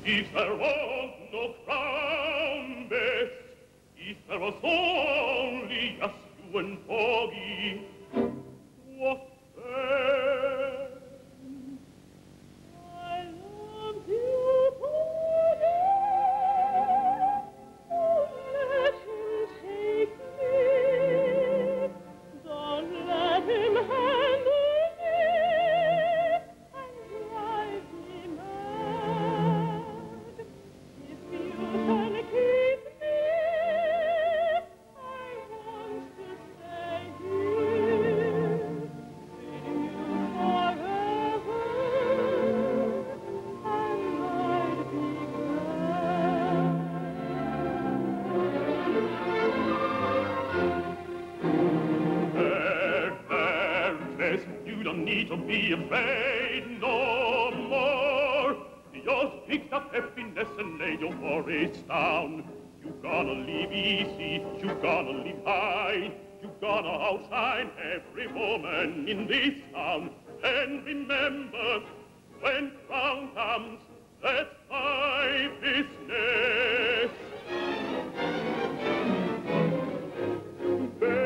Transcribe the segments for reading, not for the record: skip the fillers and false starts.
If there was no crown, Bess, if there was only just you and Porgy, what then? I love you, Porgy, don't let him take me, don't let him handle me and drive me mad. If you can keep me, I want to stay here with you forever, and I'd be There, Bess, you don't need to be afraid no more. Just pick up happiness and lay your worries down. You gonna live easy, you gonna live high, you gonna outshine every woman in this town. And remember, when crown comes, that's my business. Bess,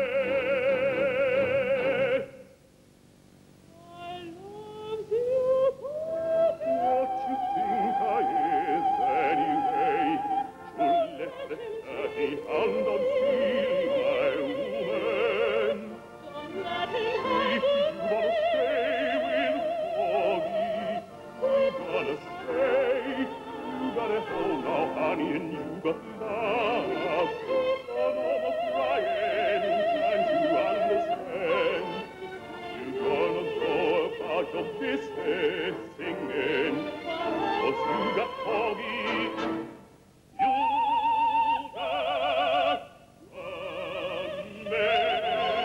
I love you, Porgy. what you think I is anyway? Should let the dirty hand on steal my woman. Don't let him If handle you wanna stay with Porgy, you gotta stay. You gotta hold now, honey, and you got love. Oh, no more crying, can't you understand? You're gonna go about your business singing, 'cause you got Porgy. You got a man.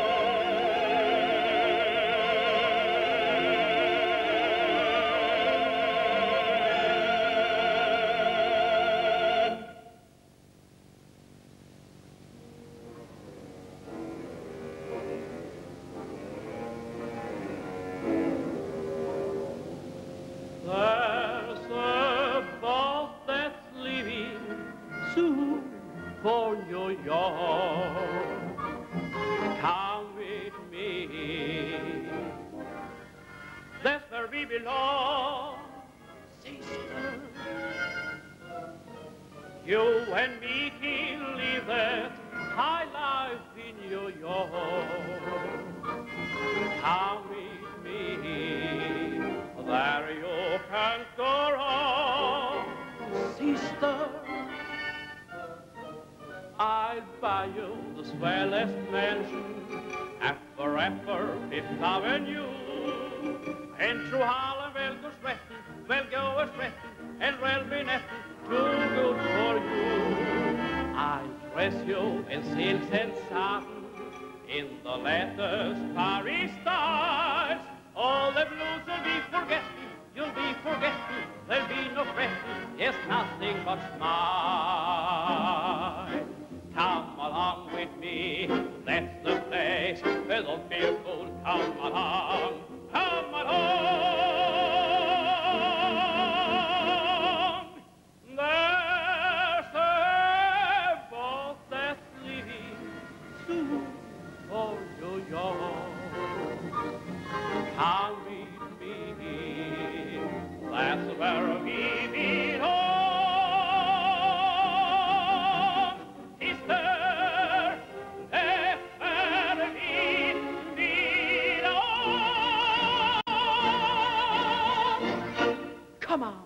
There's a boat that's leaving soon for New York. Come with me. That's where we belong, sister. You and me can live that high life in New York. Come with me. There you can go wrong, sister. I'll buy you the swellest mansion at forever Fifth Avenue. And through Harlem we'll go sweating, we'll go a-sweating, and we'll be netting, too good for you. I'll dress you in silks and satin, in the latest Paris styles. All the blues will be forgetting, you'll be forgetting, there'll be no fretting, yes, nothing but smile. Come along with me, that's the place, don't be a fool, come along, come along. There's a boat that's leaving soon for New York. Come with me, that's where we belong. Sister, that's where we belong. Come on.